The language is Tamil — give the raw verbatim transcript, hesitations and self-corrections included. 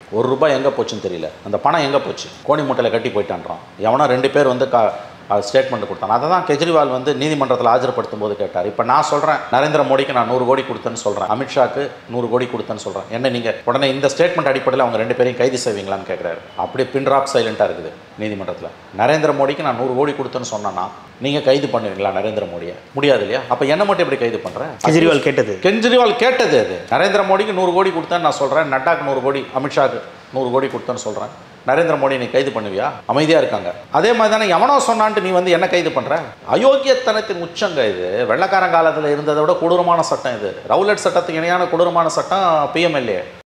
ஒரு ரூபாய் எங்கே போச்சுன்னு தெரியல. அந்த பணம் எங்கே போச்சு? கோணி மூட்டையில் கட்டி போயிட்டான்றான். எவனோ ரெண்டு பேர் வந்து கா ஸ்டேட்மெண்ட் கொடுத்தாங்க. அதை தான் கெஜ்ரிவால் வந்து நீதிமன்றத்தில் ஆஜர்படுத்தும் போது கேட்டார். இப்போ நான் சொல்கிறேன் நரேந்திர மோடிக்கு நான் நூறு கோடி கொடுத்தேன்னு சொல்கிறேன், அமித்ஷாக்கு நூறு கோடி கொடுத்தேன்னு சொல்கிறேன். என்ன நீங்கள் உடனே இந்த ஸ்டேட்மெண்ட் அடிப்படையில் அவங்க ரெண்டு பேரையும் கைது செய்வீங்களான்னு கேட்குறாரு. அப்படியே பின் ட்ராப் சைலண்ட்டாக இருக்குது நீதிமன்றத்தில். நரேந்திர மோடிக்கு நான் நூறு கோடி கொடுத்தேன்னு சொன்னேன்னா நீங்கள் கைது பண்ணுவீங்களா நரேந்திர மோடியை? முடியாது இல்லையா? அப்போ என்ன மட்டும் எப்படி கைது பண்ணுறேன்? கெஜ்ரிவால் கேட்டது கெஜ்ரிவால் கேட்டது அது. நரேந்திர மோடிக்கு நூறு கோடி கொடுத்தேன்னு நான் சொல்கிறேன், நட்டாக்கு நூறு கோடி, அமித்ஷாக்கு நூறு கோடி கொடுத்தேன்னு சொல்கிறேன். நரேந்திர மோடி நீ கைது பண்ணுவியா? அமைதியாக இருக்காங்க. அதே மாதிரி தானே எவனோ சொன்னான்ட்டு நீ வந்து என்ன கைது பண்ணுற? அயோக்கியத்தனத்தின் உச்சங்க இது. வெள்ளக்காரன் காலத்தில் இருந்ததை விட கொடூரமான சட்டம் இது. ரவுலட் சட்டத்துக்கு இணையான கொடூரமான சட்டம் பிஎம்எல்ஏ.